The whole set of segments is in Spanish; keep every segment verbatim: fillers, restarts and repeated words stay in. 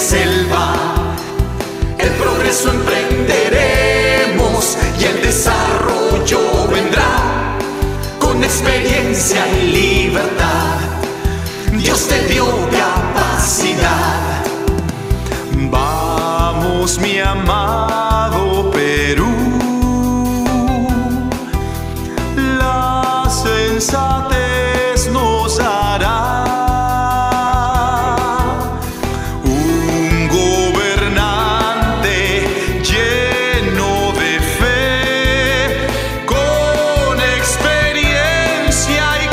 selva. El progreso emprenderemos y el desarrollo vendrá con experiencia y libertad. Dios te dio capacidad. Vamos, mi amado Perú, la sensatez nos hará un gobernante lleno de fe, con experiencia y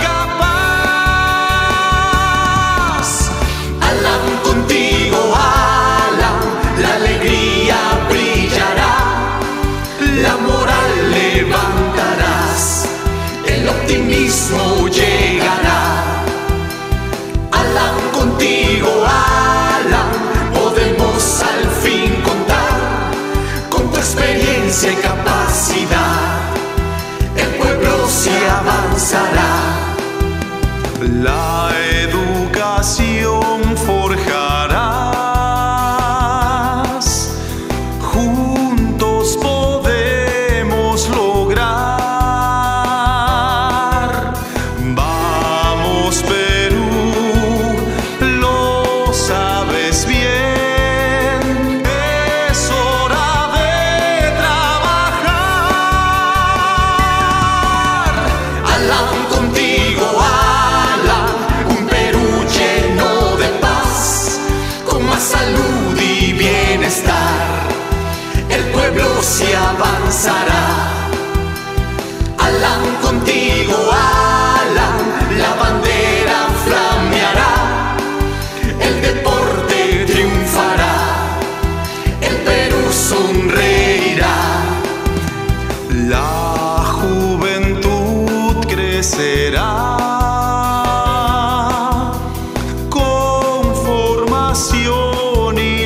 capaz. Alan, contigo, Alan, la alegría brillará, la moral levantarás, el optimismo llegará. Alan, contigo, Alan, podemos al fin contar con tu experiencia y capacidad. El pueblo se avanzará. La educación forjarás, juntos podemos lograr. Vamos, Perú, lo sabes bien, es hora de trabajar. Alan, contigo, Alan, un Perú lleno de paz, con más salud y bienestar. El pueblo se avanzará. Alan, contigo, Alan, la bandera flameará, el deporte triunfará, el Perú sonreirá. La juventud crecerá con formación y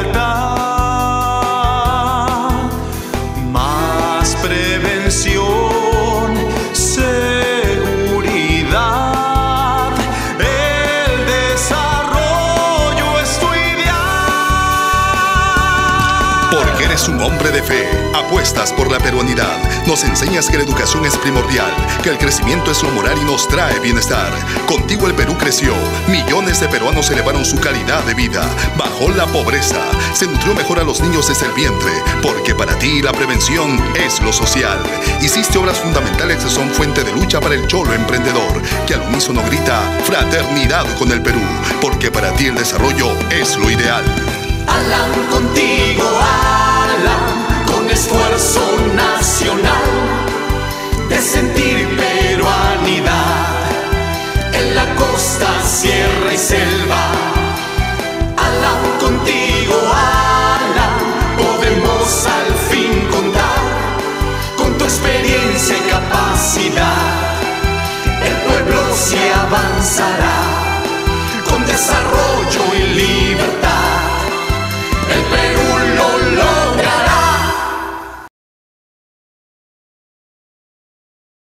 lealtad, más prevención, seguridad, el desarrollo es tu ideal. Porque eres un hombre de fe, apuestas por la peruanidad, nos enseñas que la educación es primordial, que el crecimiento es lo moral y nos trae bienestar. Contigo el Perú creció, millones de peruanos elevaron su calidad de vida, bajó la pobreza, se nutrió mejor a los niños desde el vientre, porque para ti la prevención es lo social. Hiciste obras fundamentales que son fuente de lucha para el cholo emprendedor, que al unísono grita fraternidad con el Perú, porque para ti el desarrollo es lo ideal.